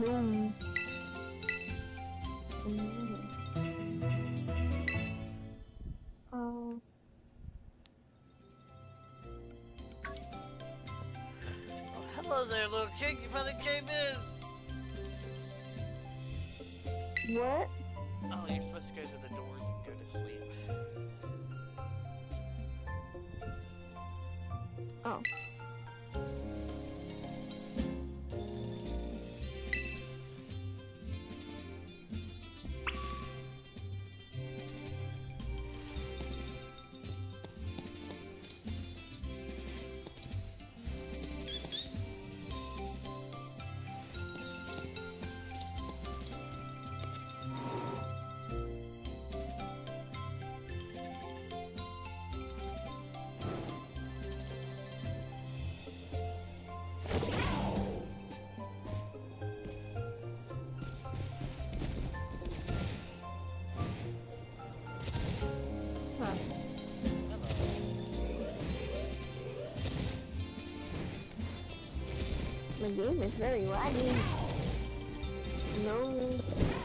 No. Mm. Oh, hello there, little chick. You finally came in. What? Oh, you're supposed to go to the doors and go to sleep. Oh. Huh. Hello. The game is very laggy. No.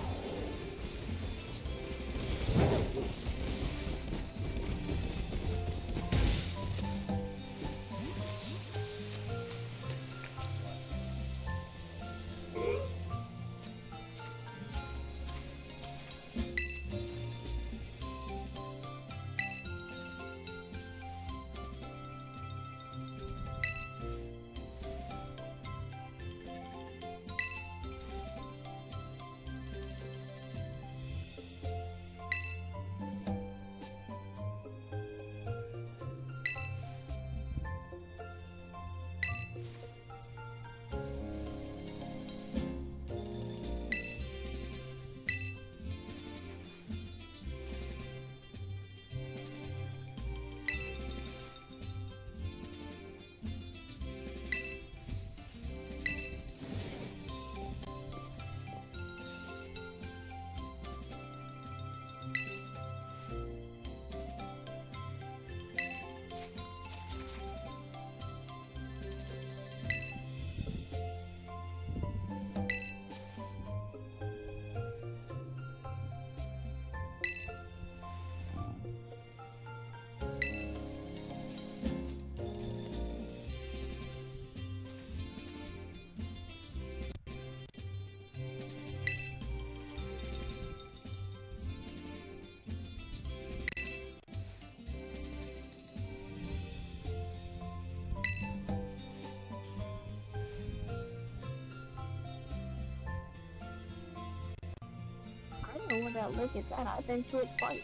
I don't know where that lake is at. I've been to it twice.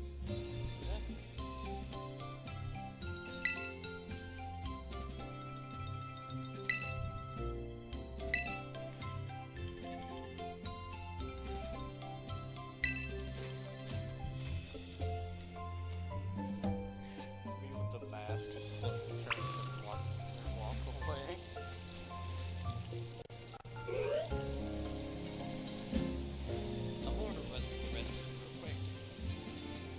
Me with the mask, slowly turns and walk away. I want to run to the restroom real quick.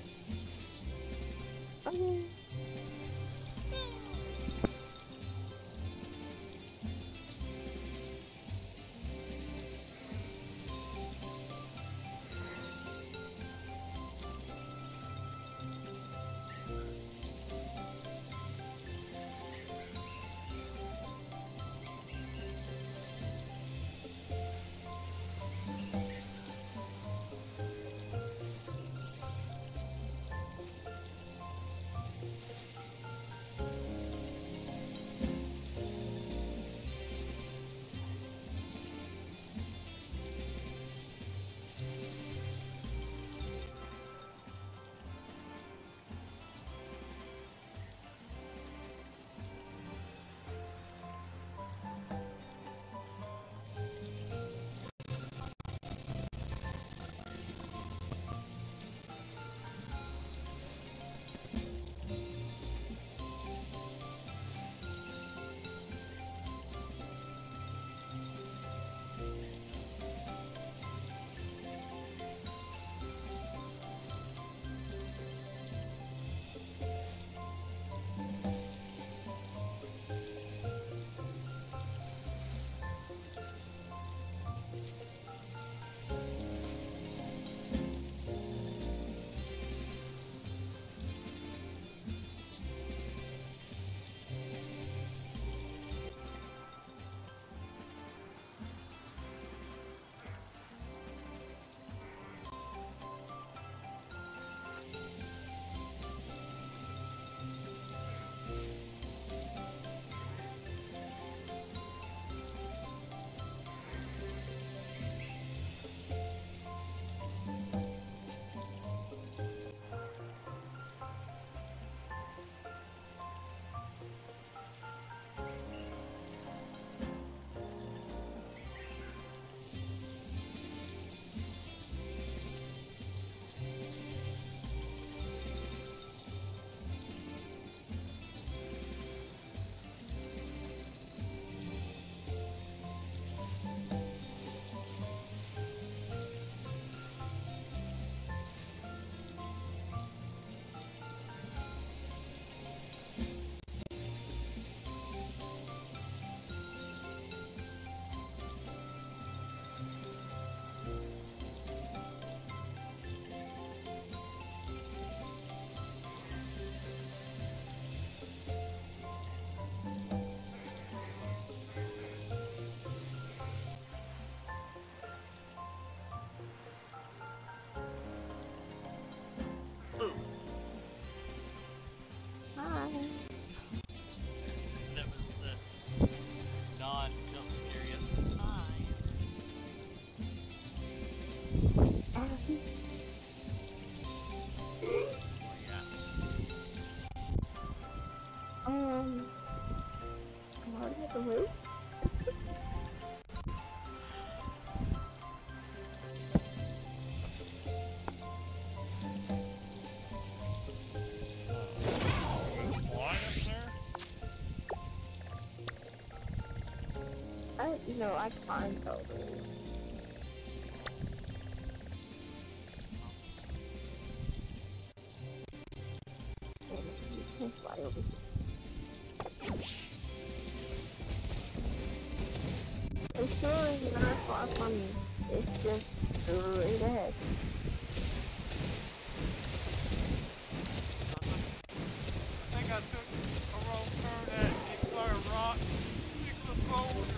Wait. What up there? I climbed over it. You can't fly over here. It's really not far from me. It's just straight ahead. I think I took a wrong turn at Kickstarter Rock. It's a boulder.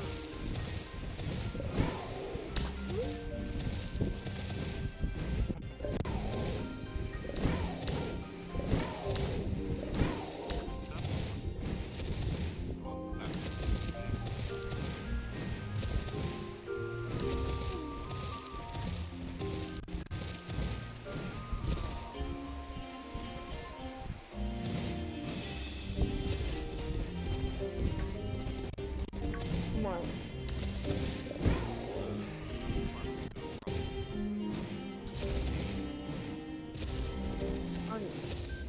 Come on. On it.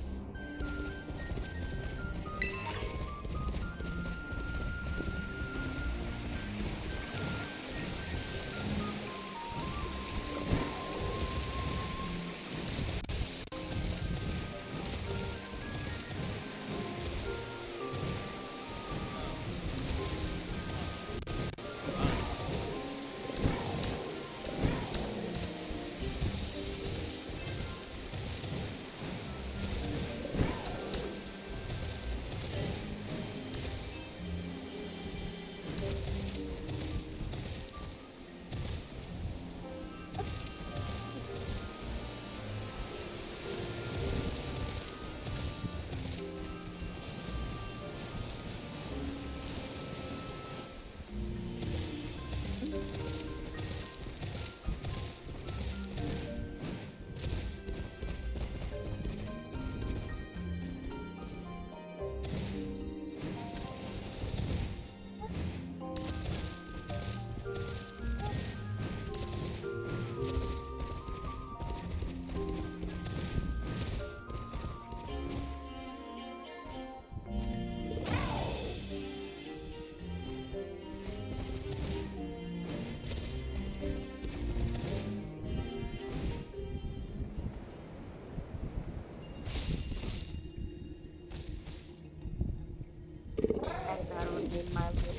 That would be my video.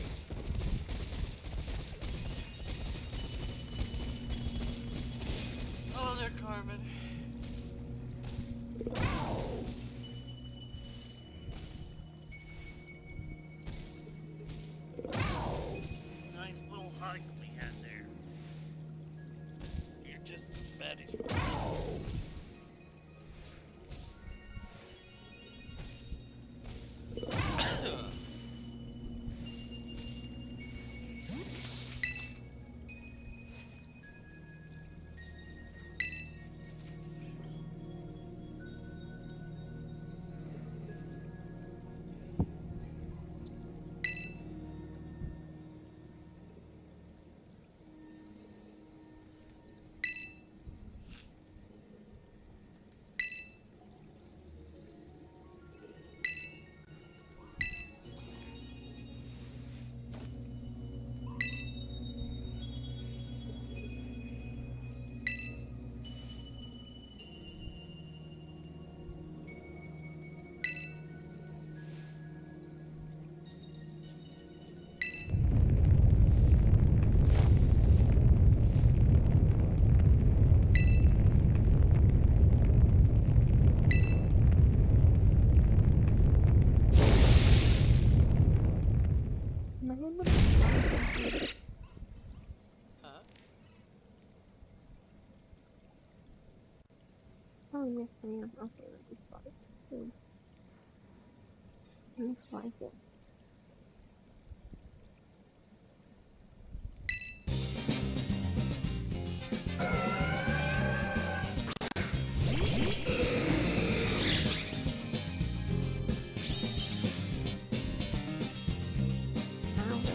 Oh, there, Carmen. Nice little hike we had there. You're just as bad as you Oh, yes, I am. Okay, let me spot it. Looks like it. Ow.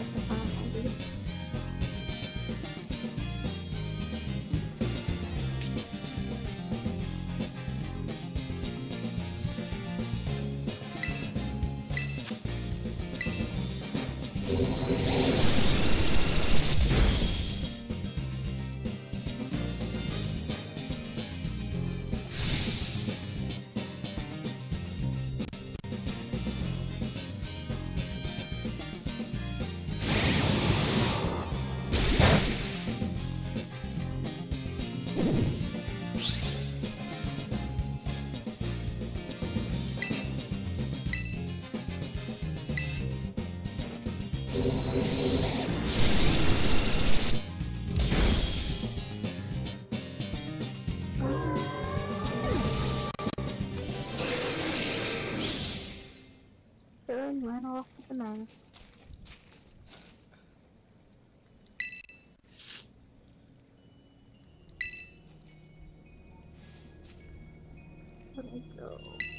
Dylan ran off with the banana. Let me go.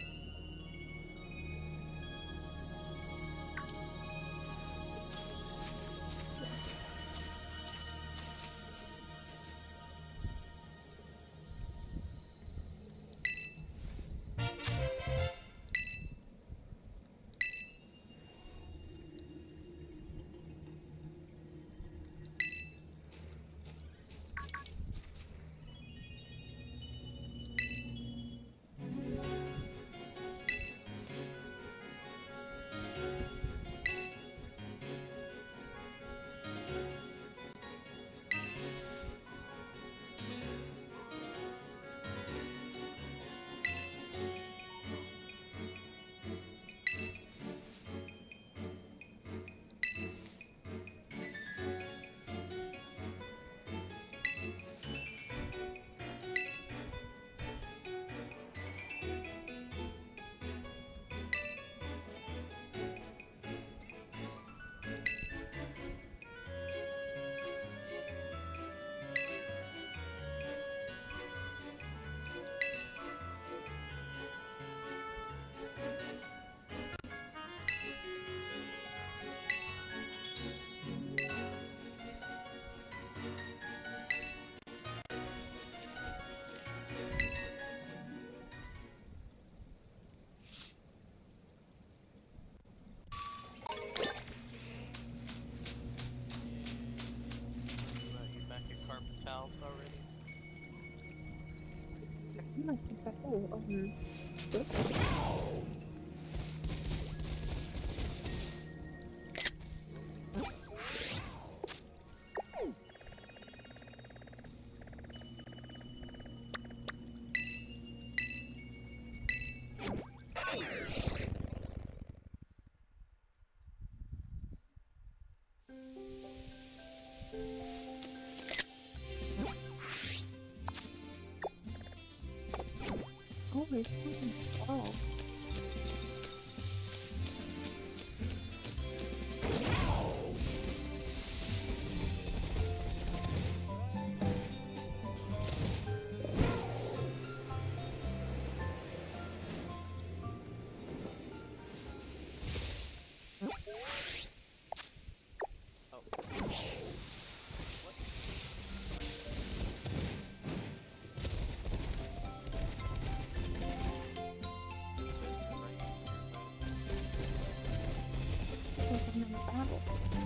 You back at Carpen's house already? I think that's all. Oh, he's fucking dog. Oh. Taking them battle.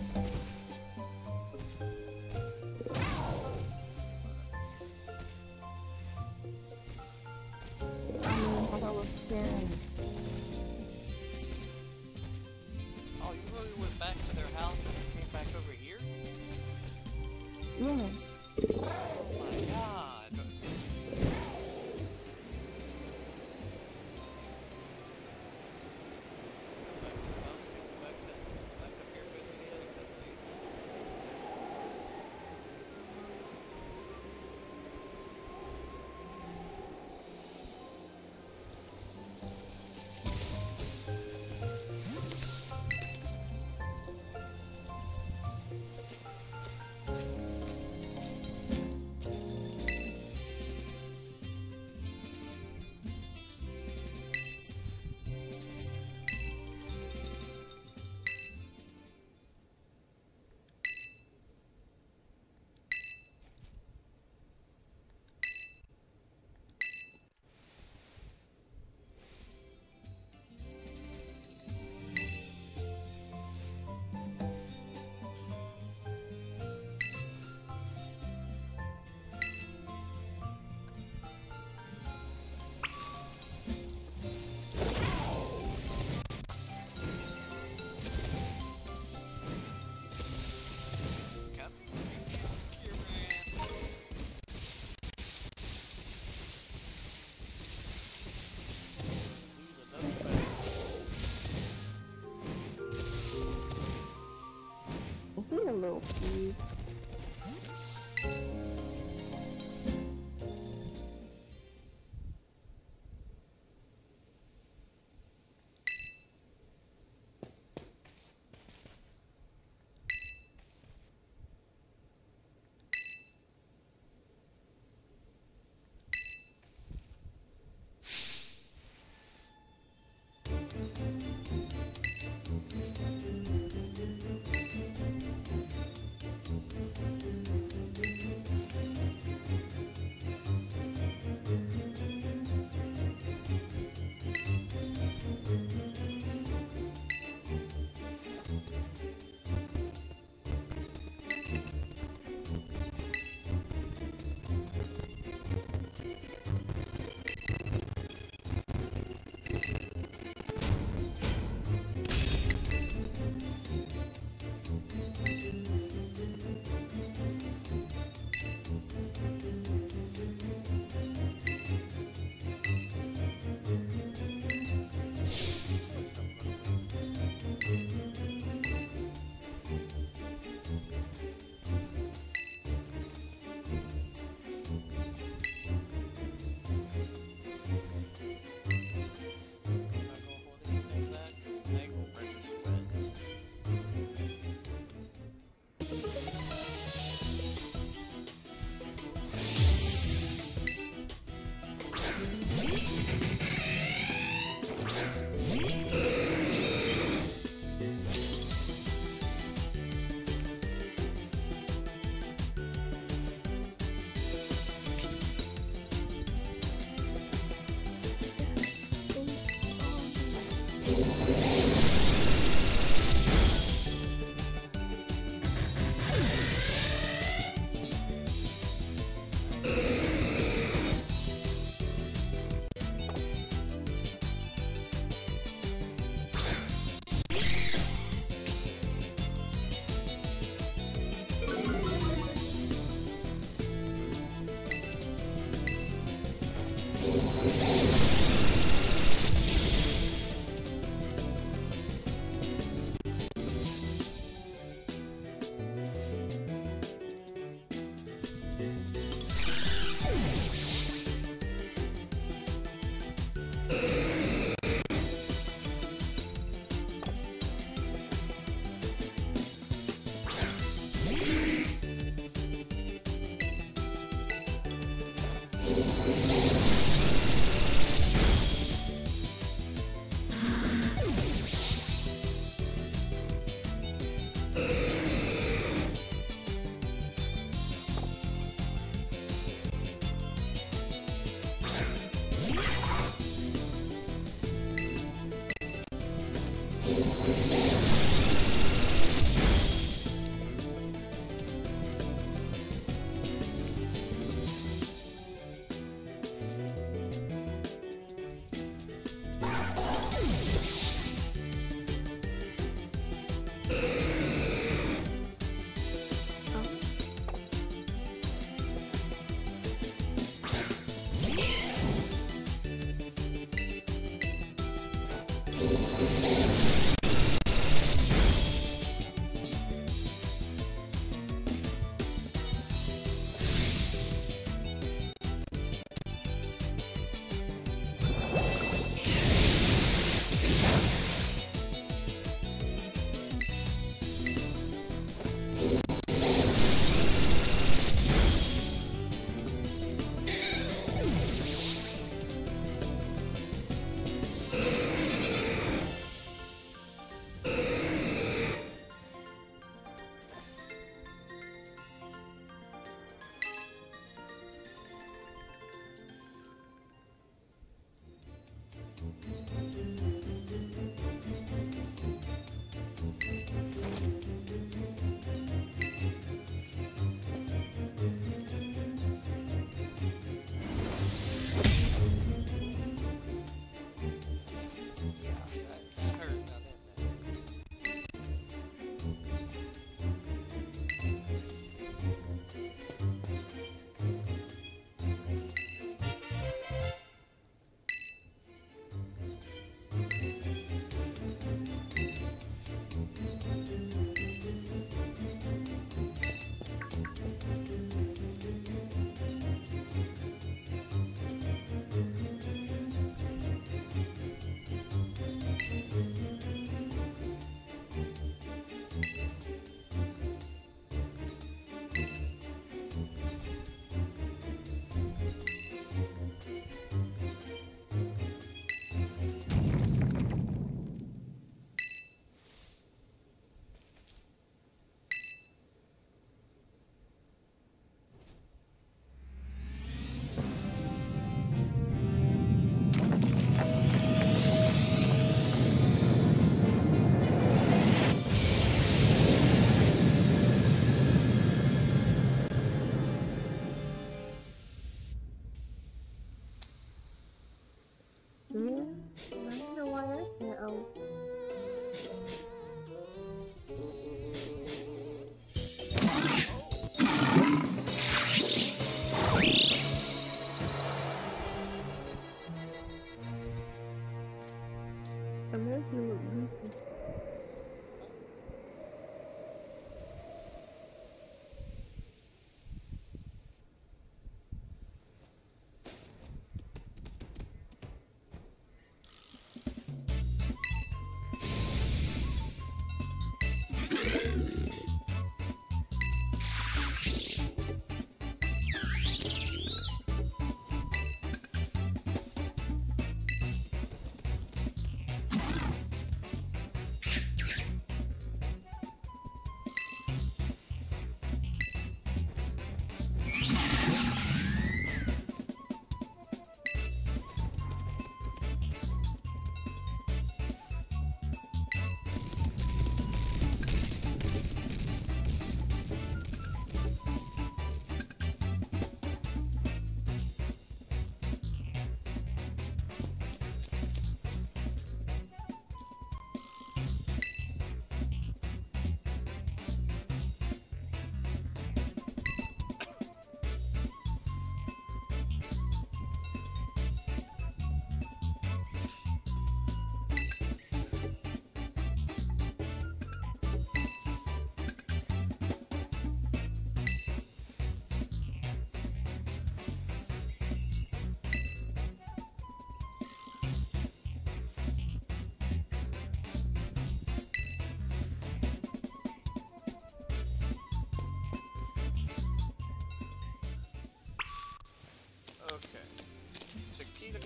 I thought I was scared. Oh, you really went back to their house and you came back over here? Yeah. Oh my god. Back up here, go to the other cutscene. a little cube.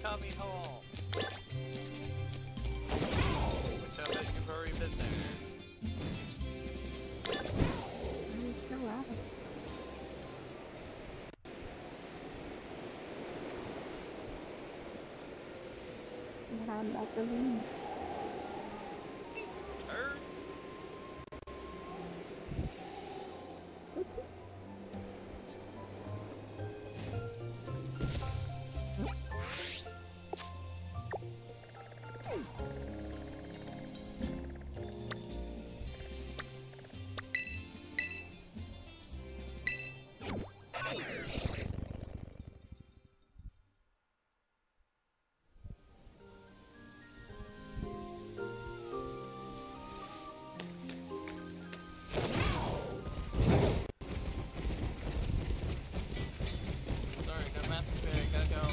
coming home. Which I bet you've already been there. I'm still at it. But I'm about to leave. Turd. Sorry, no master fairy, gotta go.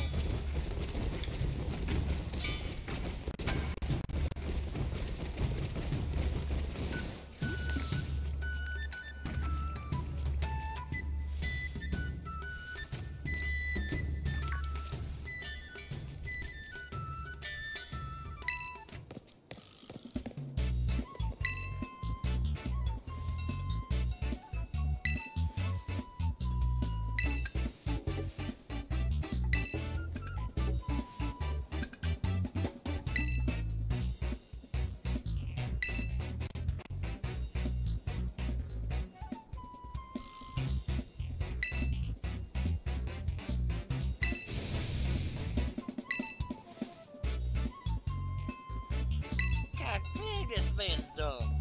God dang, this man's dumb.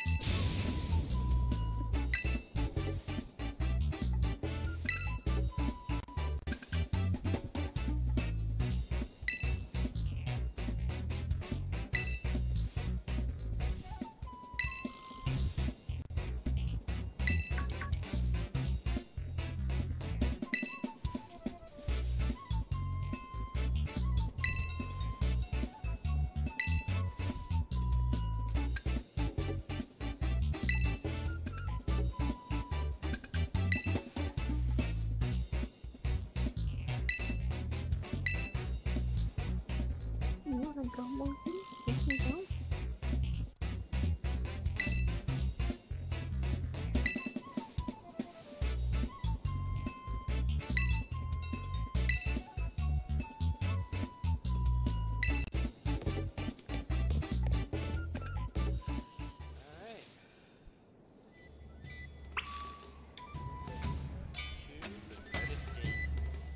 You wanna go, monkey? Yes, we go. Alright. To the dreaded gate.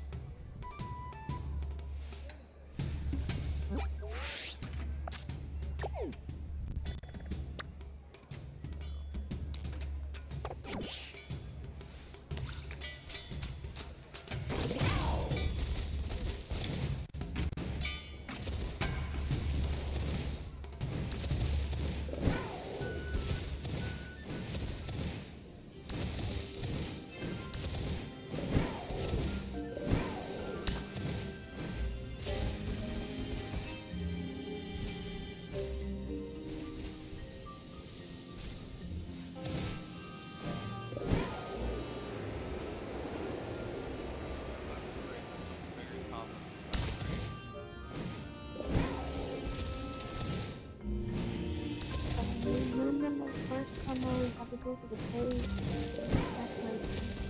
Remember the first time I had to go to the cave? That's like...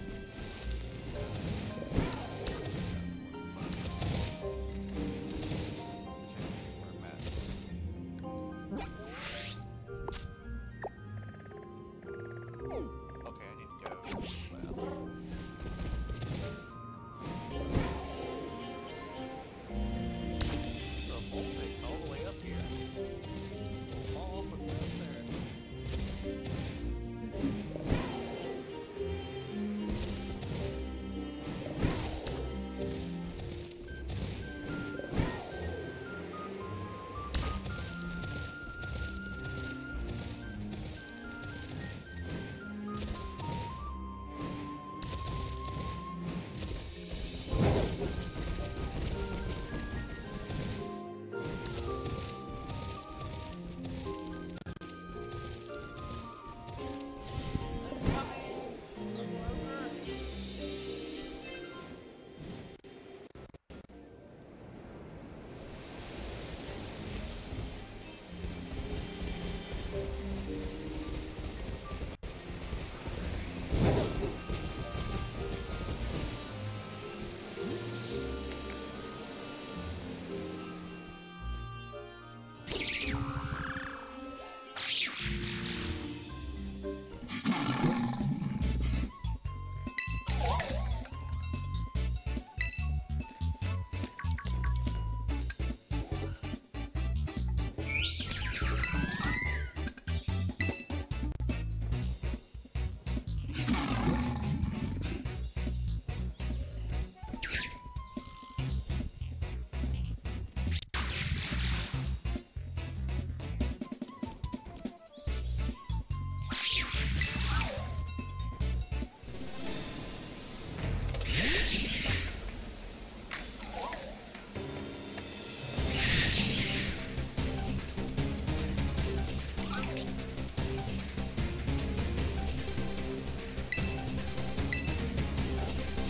Okay, I need to go to the left. The voltage all the way up here. All from up there.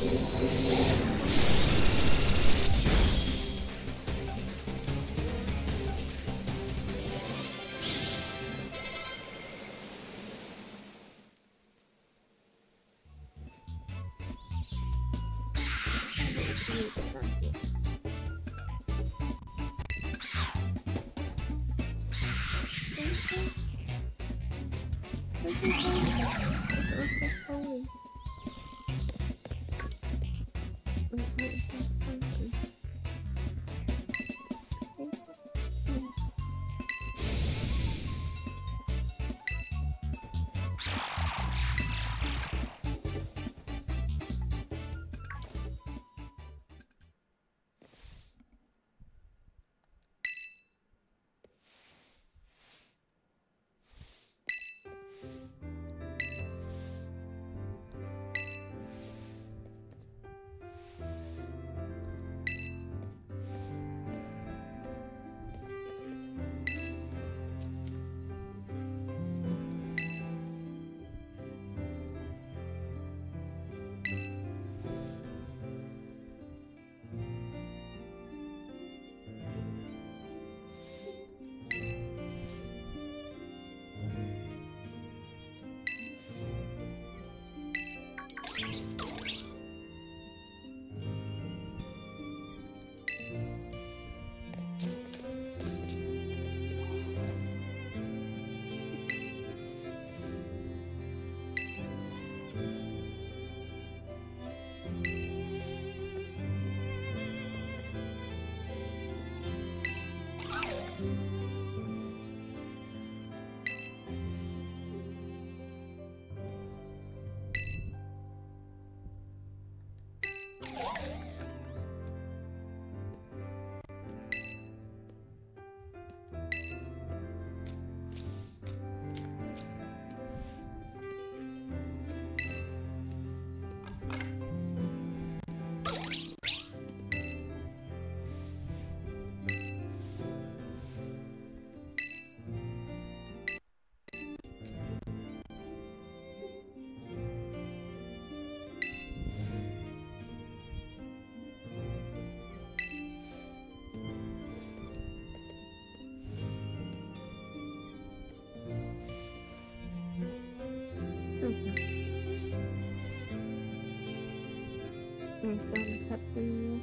There's been a cutscene.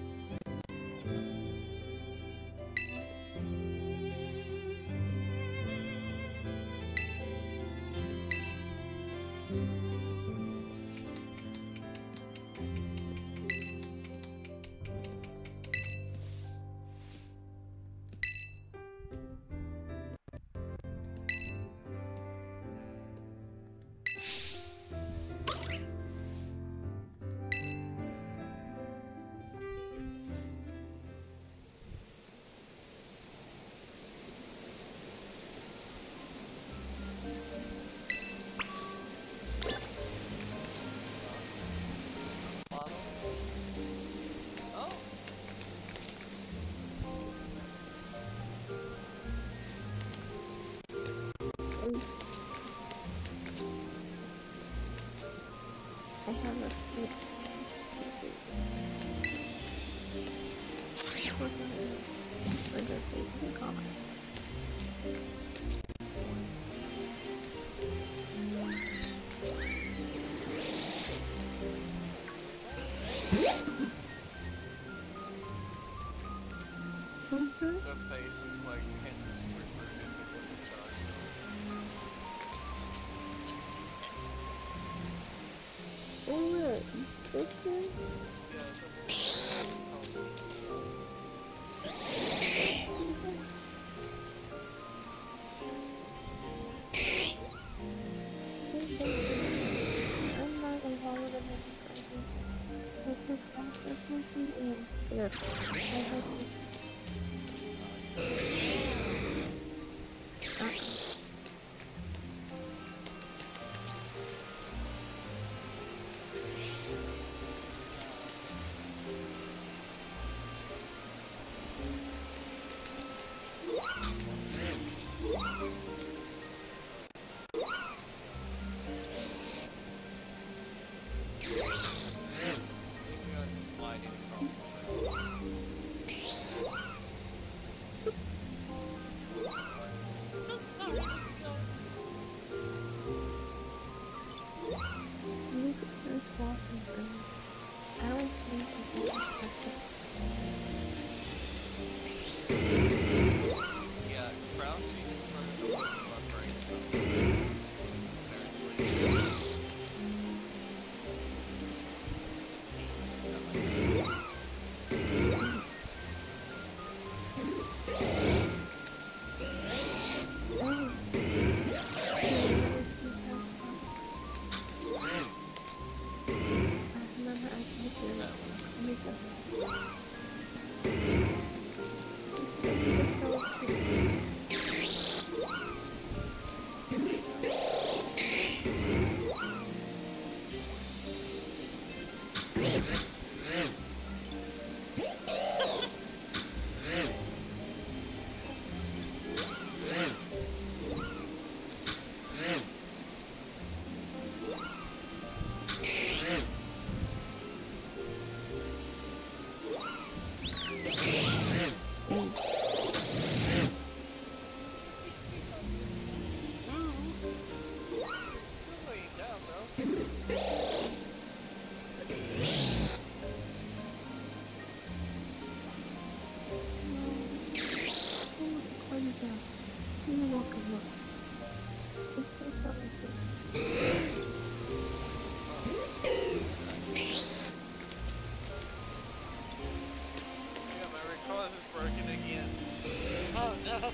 I have a few. For the Facebook comment. The face looks like Kansas Squidward if it wasn't charged. Oh look, this one? I'm not gonna follow the this is process monkey and here. I have this. Still laying down, bro. Yeah, my recall is broken again. Oh no!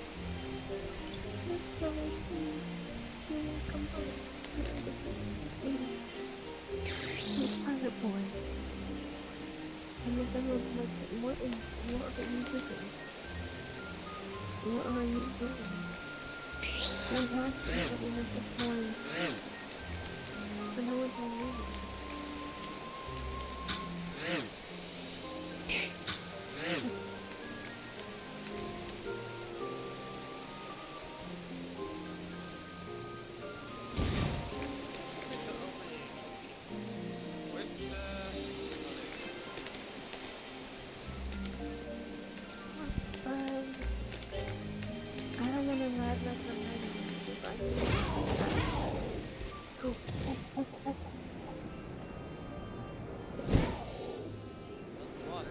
Pirate boy. And the thing was like, what are you doing? What are you doing? We have to get rid of the point. I know what I mean. Where's the... I don't want to ride like a man. Cool. That's water.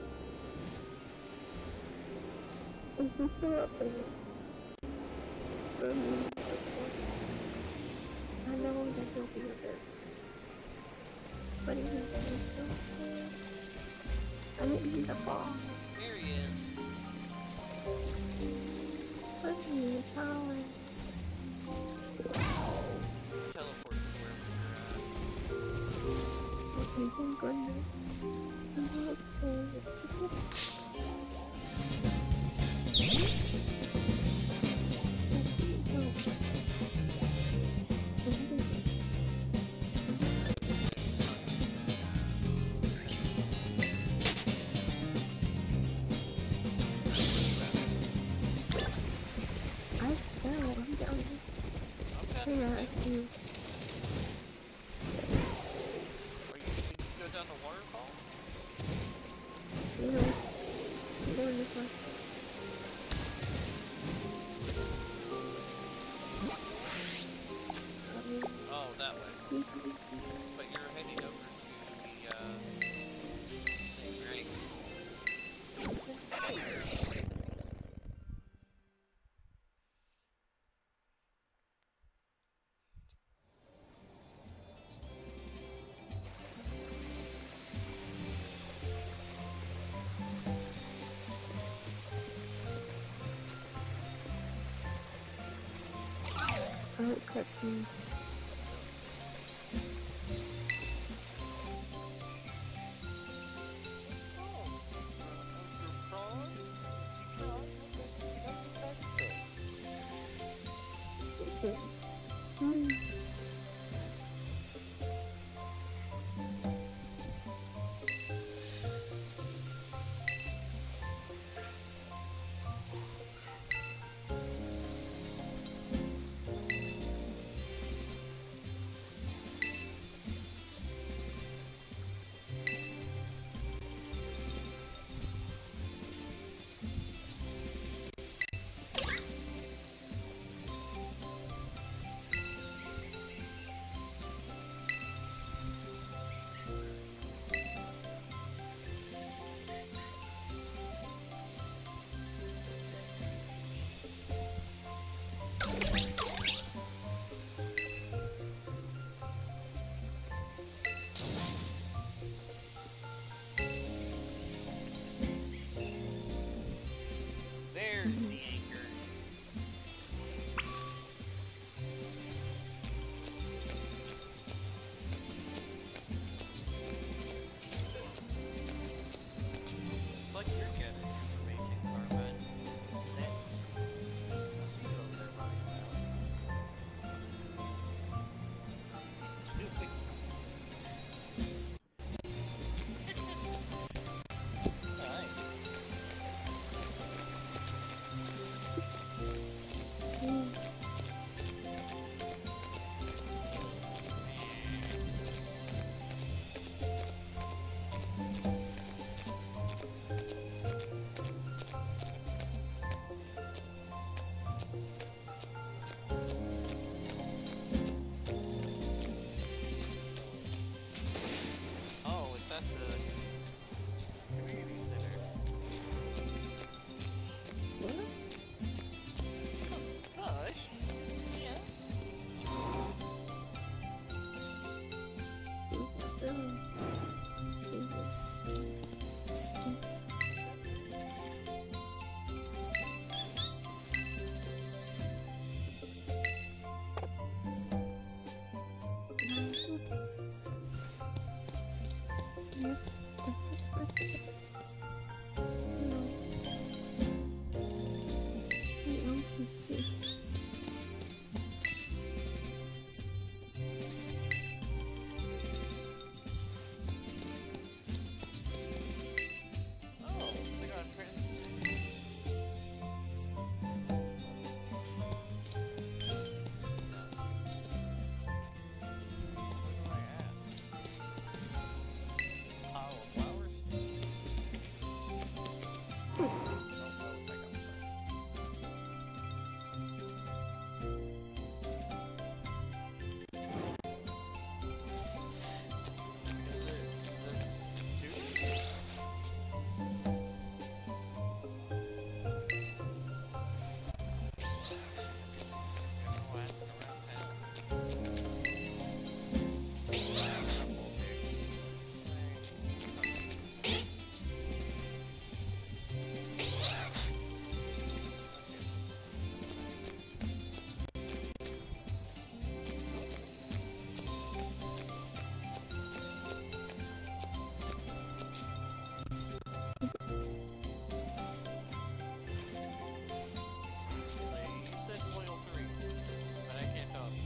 Is this still up there? I know that will be a bit. But even still, I didn't see the ball. Here he is. What are you calling? Teleports to wherever you're at. Okay, thank goodness. I fell. I'm down here. Okay. Hey, I see you. Or you can go down the waterfall? You know, I'm doing this one. Oh, that way. Usually, But you're heading over to the, thing, right? I like cutscenes. Hmm. at the community center. What? Gosh. Yeah. Oh, we got a transfer. What do I ask? Pile of flowers? Oh, I got some. Is it this student? Go ask around town. Apple picks. You said loyal 3, but I can't talk.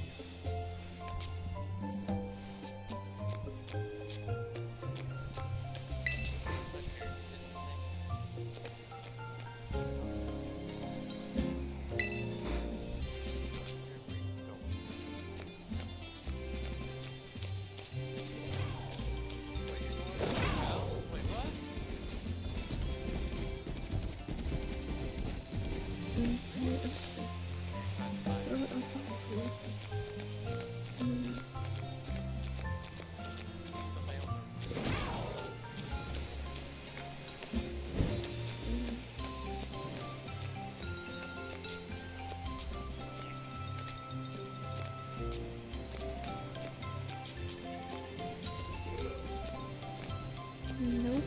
Wait, you're going to the house? Wait, what? Somebody over. Nope.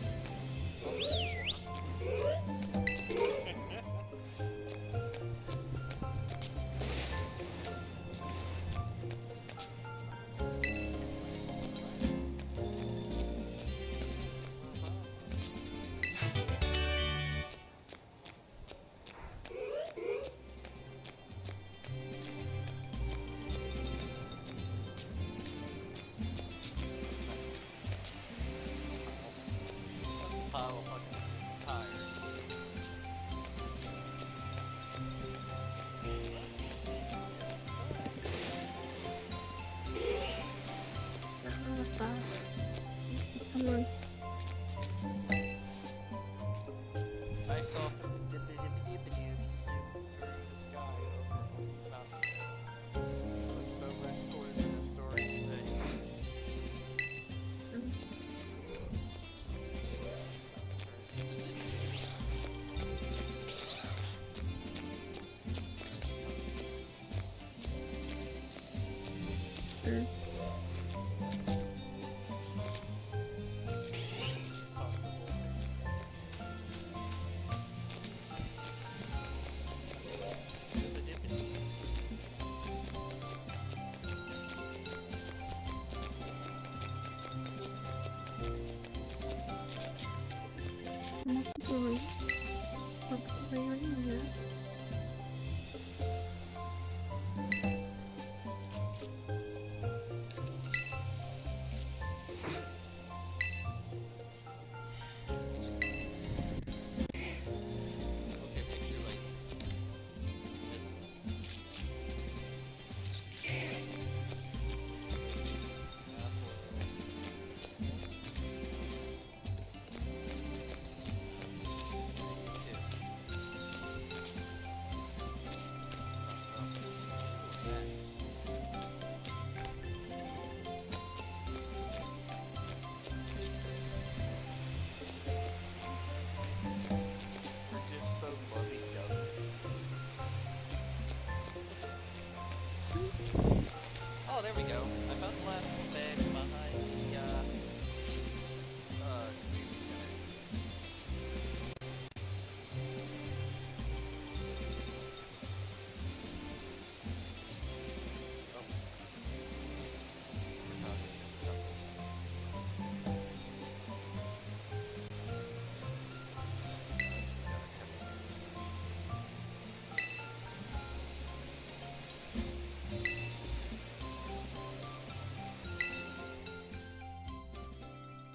That's a pile of fucking tires. Come on.